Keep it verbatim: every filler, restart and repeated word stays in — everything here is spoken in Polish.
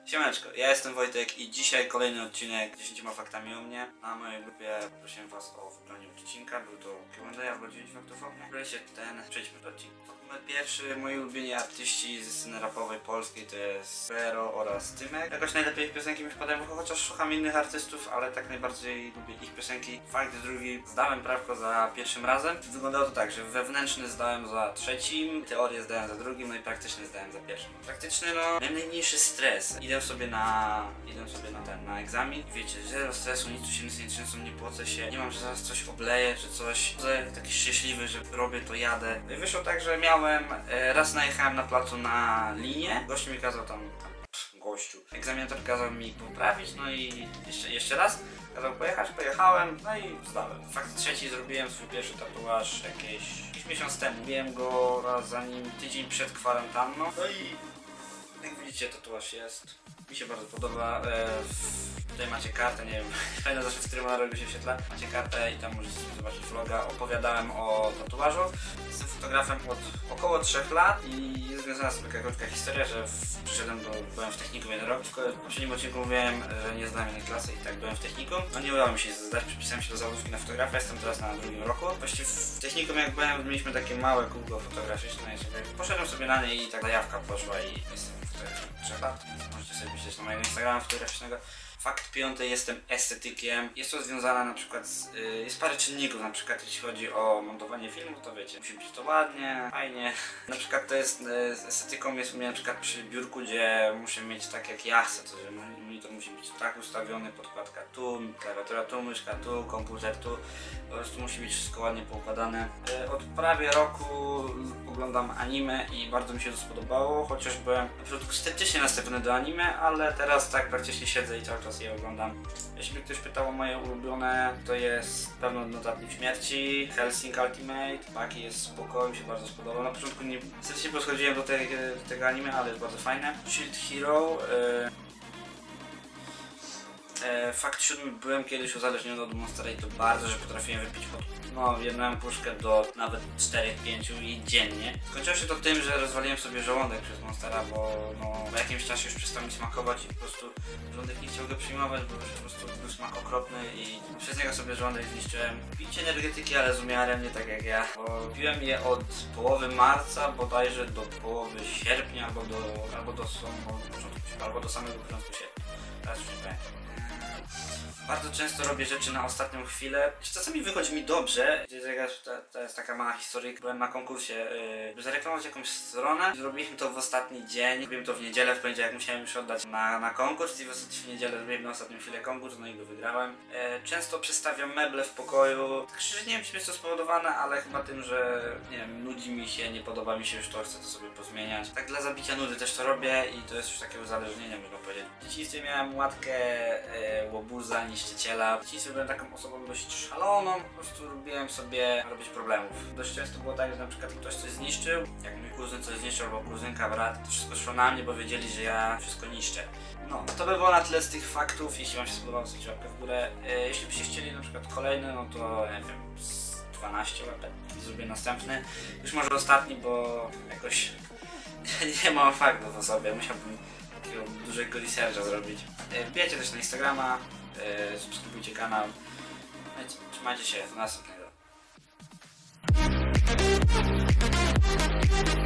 Siemaneczko, ja jestem Wojtek i dzisiaj kolejny odcinek dziesięcioma faktami o mnie. Na mojej grupie prosiłem was o wybranie odcinka, był to Q and A albo dziewięć faktów o mnie. Wybraliście ten, przejdźmy do odcinka. Numer pierwszy, moi ulubieni artyści ze sceny rapowej polskiej to jest Pero oraz Tymek. Jakoś najlepiej ich piosenki mi wpadają, chociaż słucham innych artystów, ale tak najbardziej lubię ich piosenki. Fakt drugi, zdałem prawko za pierwszym razem. Wyglądało to tak, że wewnętrzny zdałem za trzecim, teorię zdałem za drugim, no i praktyczny zdałem za pierwszym. Praktyczny, no, miałem najmniejszy stres. Idę sobie na, idę sobie na ten, na egzamin. Wiecie, zero stresu, nic tu się nic nie trzęsą, nie płocę się, nie mam, że zaraz coś obleję, czy coś. Będę taki szczęśliwy, że robię to, jadę. No i wyszło tak, że miałem, e, raz najechałem na placu na linię, gościu mi kazał tam, tam pff, gościu, egzaminator kazał mi poprawić, no i jeszcze, jeszcze raz kazał pojechać, pojechałem, no i zdałem. Fakt trzeci, zrobiłem swój pierwszy tatuaż jakieś, jakiś miesiąc temu. Robiłem go raz zanim tydzień przed kwarantanną, no i jak widzicie, tatuaż jest. Mi się bardzo podoba. E, tutaj macie kartę, nie wiem, fajna zaszczyt, z którym robił się świetla. Macie kartę i tam możecie sobie zobaczyć vloga. Opowiadałem o tatuażu. Jestem fotografem od około trzech lat i jest związana z tym taka krótka historia, że w, przyszedłem do, byłem w technikum jeden rok. W poprzednim odcinku mówiłem, że nie zdałem jednej klasy i tak byłem w technikum. No nie udało mi się zdać, przypisałem się do zawodówki na fotografa, jestem teraz na drugim roku. Właściwie w technikum jak byłem, mieliśmy takie małe kółko fotograficzne i sobie poszedłem sobie na nie i tak zajawka poszła i jestem trzech lat. Możecie sobie myśleć na mojego Instagrama fotograficznego. Fakt piąty, jestem estetykiem. Jest to związane na przykład z, yy, jest parę czynników, na przykład jeśli chodzi o montowanie filmu, to wiecie, musi być to ładnie, fajnie. Na przykład to jest, yy, z estetyką jest u mnie na przykład przy biurku, gdzie muszę mieć tak jak ja chcę, to że monitor musi być tak ustawiony, podkładka tu, klawiatura tu, myszka tu, komputer tu. Po prostu musi być wszystko ładnie poukładane. Yy, od prawie roku oglądam anime i bardzo mi się to spodobało, chociaż byłem na początku sceptycznie nastawiony do anime, ale teraz tak praktycznie siedzę i cały czas je oglądam. Jeśli by ktoś pytał o moje ulubione, to jest pewno Notatnik Śmierci, Hellsing Ultimate, Baki jest spoko, mi się bardzo spodobał. Na początku nie serdecznie podchodziłem do, te, do tego anime, ale jest bardzo fajne. Shield Hero. Yy... E, fakt siódmy, byłem kiedyś uzależniony od Monstera i to bardzo, że potrafiłem wypić pod, no, jedną puszkę do nawet czterech pięciu i dziennie. Skończyło się to tym, że rozwaliłem sobie żołądek przez Monstera, bo no, po jakimś czasie już przestał mi smakować i po prostu żołądek nie chciał go przyjmować, bo już po prostu był smak okropny i przez niego sobie żołądek zniszczyłem. Picie energetyki, ale z umiarem, nie tak jak ja. Bo piłem je od połowy marca bodajże do połowy sierpnia, albo do, albo do, albo do samego początku sierpnia. Teraz już nie pamiętam. Bardzo często robię rzeczy na ostatnią chwilę. Czasami wychodzi mi dobrze. To, to jest taka mała historyjka. Byłem na konkursie, yy, by zareklamować jakąś stronę. Zrobiliśmy to w ostatni dzień. Zrobiłem to w niedzielę, w poniedziałek musiałem już oddać na, na konkurs i w, w niedzielę zrobiłem na ostatnią chwilę konkurs, no i go wygrałem. Yy, często przestawiam meble w pokoju. Tak szczerze nie wiem, czym jest to spowodowane, ale chyba tym, że nie wiem, nudzi mi się, nie podoba mi się już to, chcę to sobie pozmieniać. Tak dla zabicia nudy też to robię i to jest już takie uzależnienie, można powiedzieć. W dzieciństwie miałem łatkę yy, łobuza, niszczyciela. W dzieciństwie byłem taką osobą dość szaloną, po prostu lubiłem sobie robić problemów. Dość często było tak, że na przykład ktoś coś zniszczył, jak mój kuzyn coś zniszczył, albo kuzynka, brat, to wszystko szło na mnie, bo wiedzieli, że ja wszystko niszczę. No, to by było na tyle z tych faktów. Jeśli wam się spodobało, zostawcie łapkę w górę. E, jeśli byście chcieli na przykład kolejny, no to nie wiem, z dwanaście łapek i zrobię następny. Już może ostatni, bo jakoś nie mam faktów o sobie, musiałbym takiego dużego researcha zrobić. E, wbijajcie też na Instagrama. Yy, subskrybujcie kanał. Trzymajcie się, do następnego.